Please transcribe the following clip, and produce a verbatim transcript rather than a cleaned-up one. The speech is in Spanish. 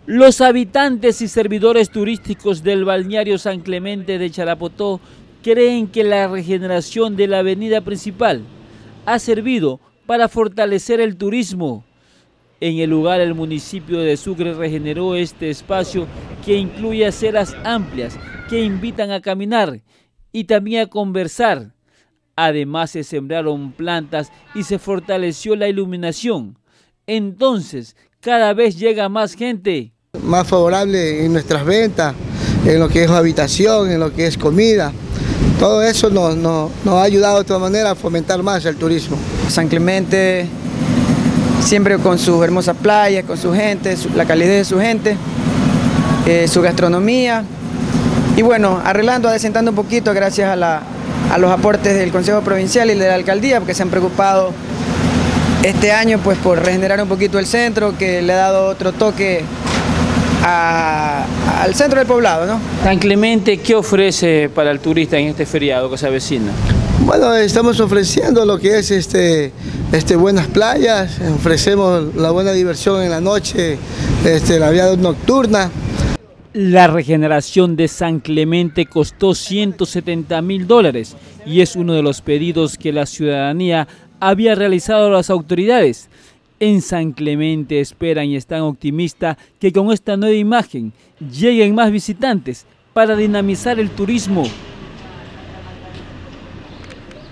Los habitantes y servidores turísticos del balneario San Clemente de Charapotó creen que la regeneración de la avenida principal ha servido para fortalecer el turismo. En el lugar, el municipio de Sucre regeneró este espacio que incluye aceras amplias que invitan a caminar y también a conversar. Además, se sembraron plantas y se fortaleció la iluminación. Entonces, cada vez llega más gente. Más favorable en nuestras ventas, en lo que es habitación, en lo que es comida. Todo eso nos, nos, nos ha ayudado de todas maneras a fomentar más el turismo. San Clemente, siempre con sus hermosas playas, con su gente, su, la calidez de su gente, eh, su gastronomía. Y bueno, arreglando, adecentando un poquito gracias a, la, a los aportes del Consejo Provincial y de la Alcaldía, porque se han preocupado este año pues, por regenerar un poquito el centro, que le ha dado otro toque A, al centro del poblado, ¿no? San Clemente, ¿qué ofrece para el turista en este feriado que se avecina? Bueno, estamos ofreciendo lo que es este, este buenas playas, ofrecemos la buena diversión en la noche, este, la vida nocturna. La regeneración de San Clemente costó ciento setenta mil dólares y es uno de los pedidos que la ciudadanía había realizado a las autoridades. En San Clemente esperan y están optimistas que con esta nueva imagen lleguen más visitantes para dinamizar el turismo.